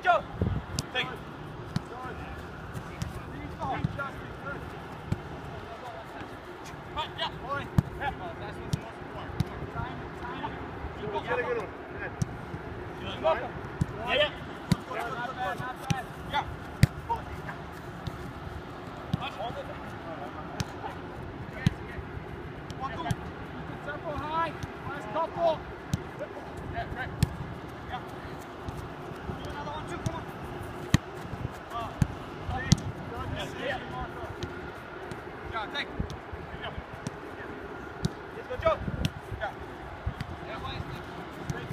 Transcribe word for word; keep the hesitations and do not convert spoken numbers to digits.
Joe. Thank you. Right, yeah, boy. Yeah. Oh, that's what's the most important. Time, time. Keep up. Get it. Keep up. Yeah, yeah. Not bad, not bad. Yeah. Hold it. One, two. Keep the tempo high. Last couple.